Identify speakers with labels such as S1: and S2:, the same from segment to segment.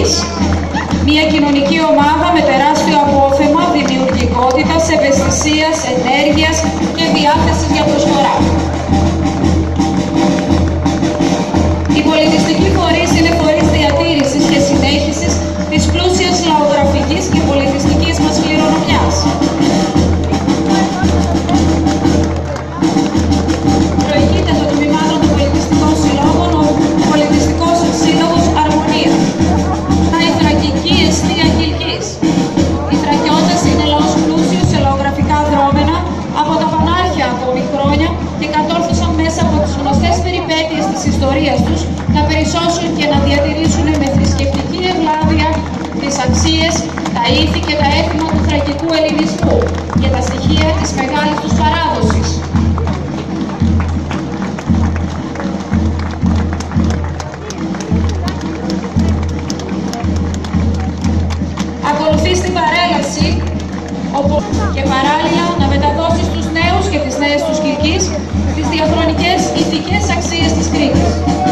S1: Κιλκής. Μια κοινωνική ομάδα με τεράστιο απόθεμα δημιουργικότητας, ευαισθησίας, ενέργειας και διάθεσης για προσφορά. Οι πολιτιστικοί φορείς είναι φορείς διατήρησης και συνέχισης της πλούσιας λαογραφικής και πολιτιστικής μας κληρονομιάς. Προηγείται των τμήματων των πολιτιστικών συλλόγων ο Πολιτιστικός Σύλλογος Αρμονία. Η Θρακική Εστία Κιλκής. Οι Θρακιώτες είναι λαός πλούσιος σε λαογραφικά δρόμενα από τα πανάρχια ακόμη χρόνια και κατόρθωσαν μέσα από τις γνωστές περιπέτειες της ιστορίας τους να περισσώσουν και να διατηρήσουν με θρησκευτική ευλάβεια τις αξίες, τα ήθη και τα έθιμα του θρακικού ελληνισμού και τα στοιχεία της μεγάλης τους παράδοσης. Ακολουθεί στην παρέλαση και παράλληλα να μεταδώσει στους νέους και τις νέες τους Κιλκής τις διαχρονικές ηθικές αξίες της Κρήτης.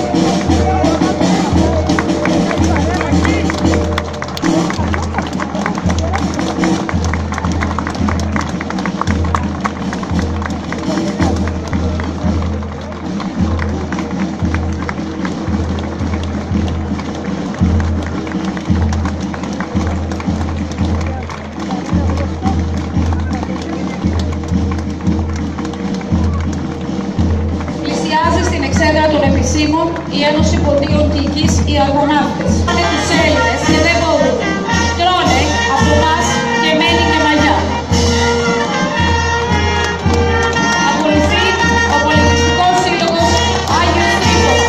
S1: Η Ένωση Ποντίων Κιλκής, οι Αργοναύτες. Είναι τους Έλληνες και δεν μπορούν. Τρώνε από εμάς και μένει και μαγιά. Ακολουθεί ο Πολιτιστικός Σύλλογος Άγιος Τρίκος.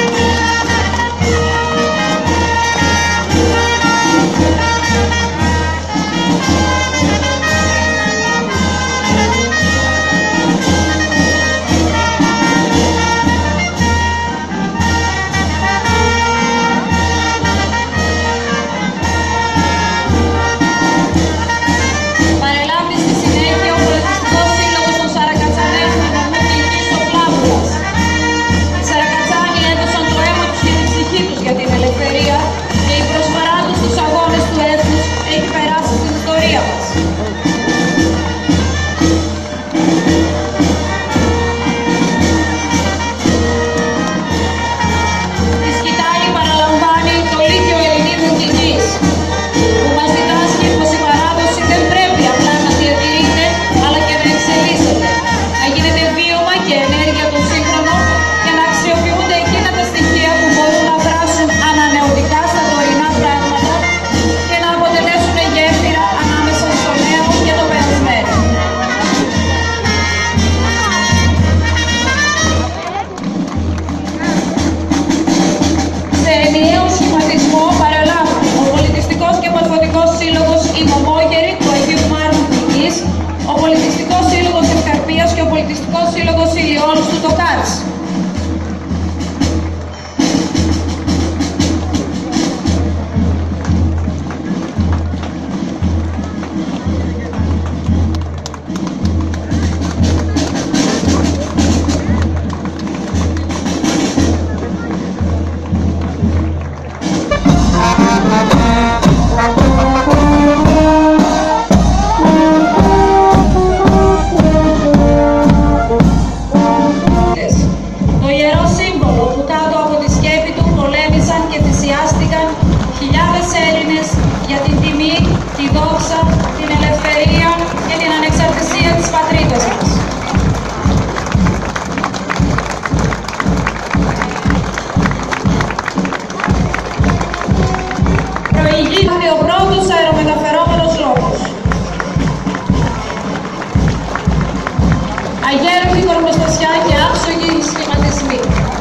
S1: Αγέρευτοι κορμοστασιά και άψογοι σχηματισμοί.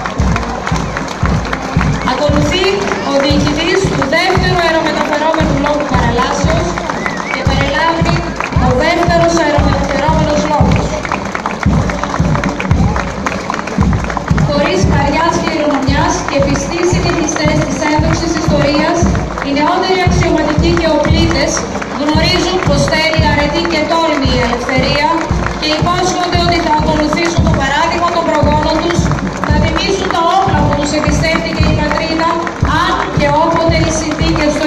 S1: Ακολουθεί ο διοικητής του δεύτερου αερομεταφερόμενου λόγου παραλάσεως και περιλάμβανει ο δεύτερος αερομεταφερόμενος λόγος. Χωρίς καριάς κληρονομιάς και πιστοί συνηθιστές της ένδοξης ιστορίας, οι νεότεροι αξιωματικοί και οπλίτες γνωρίζουν πως θέλει αρετή και τόλμη η ελευθερία και υπόσχονται ότι θα ακολουθήσουν το παράδειγμα των προγόνων τους, θα τιμήσουν τα όπλα που τους εμπιστεύτηκε η πατρίδα, αν και όποτε οι συνθήκες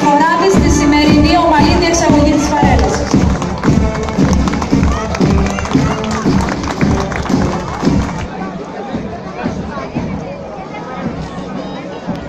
S1: προσφορά της